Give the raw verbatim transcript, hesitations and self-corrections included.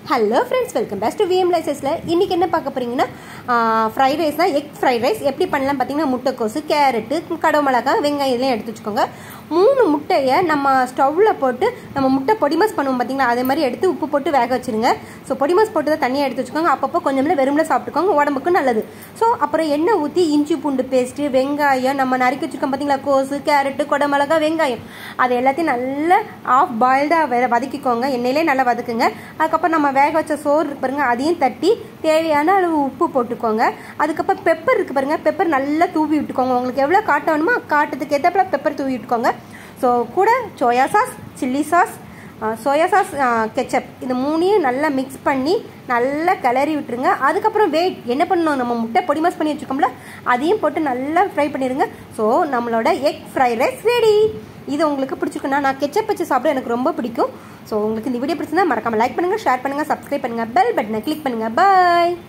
Hello friends, welcome back to VM லைசஸில். இன்றைக்கி என்ன பார்க்க போகிறீங்கன்னா ஃப்ரைட் ரைஸ் தான். எக் ஃப்ரைட் ரைஸ் எப்படி பண்ணலாம் பார்த்தீங்கன்னா, முட்டைக்கோசு, கேரட்டு, கடை மிளகாய், வெங்காயம் இதெல்லாம் எடுத்து வச்சுக்கோங்க. மூணு முட்டையை நம்ம ஸ்டவ்வில் போட்டு நம்ம முட்டை பொடிமாஸ் பண்ணுவோம் பார்த்தீங்களா, அதே மாதிரி எடுத்து உப்பு போட்டு வேக வச்சுருங்க. ஸோ பொடிமாஸ் போட்டு தான் தனியாக எடுத்து வச்சுக்கோங்க. அப்பப்போ கொஞ்சம் வெறும்ல சாப்பிட்டுக்கோங்க, உடம்புக்கு நல்லது. ஸோ அப்புறம் எண்ணெய் ஊற்றி இஞ்சி பூண்டு பேஸ்ட்டு, வெங்காயம் நம்ம நறுக்கி வச்சுருக்கோம் பார்த்தீங்களா, கோசு, கேரட்டு, கொடை மிளகாய், வெங்காயம், அது எல்லாத்தையும் நல்லா ஆஃப் பாயில்டாக வேற வதக்கிக்கோங்க. எண்ணெயிலே நல்லா வதக்குங்க. அதுக்கப்புறம் நம்ம வேக வச்ச சோறு இருக்கு பாருங்க, அதையும் தட்டி தேவையான அளவு உப்பு போட்டுக்கோங்க. அதுக்கப்புறம் பெப்பர் இருக்கு பாருங்க, பெப்பர் நல்லா தூவி விட்டுக்கோங்க. உங்களுக்கு எவ்வளோ காட்ட வேணுமோ காட்டுறதுக்கு ஏற்றப்பல பெப்பர் தூவி விட்டுக்கோங்க. ஸோ கூட soya sauce, chilli sauce, soya sauce, ketchup, இது மூணையும் நல்லா மிக்ஸ் பண்ணி நல்லா கிளறி விட்டுருங்க. அதுக்கப்புறம் வெயிட் என்ன பண்ணணும், நம்ம முட்டை பொடிமாஸ் பண்ணி வச்சுக்கோம்ல, அதையும் போட்டு நல்லா ஃப்ரை பண்ணிடுங்க. ஸோ நம்மளோட எக் ஃப்ரைட் ரைஸ் ரெடி. இது உங்களுக்கு பிடிச்சிருக்குன்னா, நான் கெச்சப் வச்சு சாப்பிட எனக்கு ரொம்ப பிடிக்கும். ஸோ உங்களுக்கு இந்த வீடியோ பிடிச்சிருந்தா மறக்காமல் லைக் பண்ணுங்கள், ஷேர் பண்ணுங்கள், சப்ஸ்கிரைப் பண்ணுங்கள், பெல் பட்டனை கிளிக் பண்ணுங்கள். பாய்.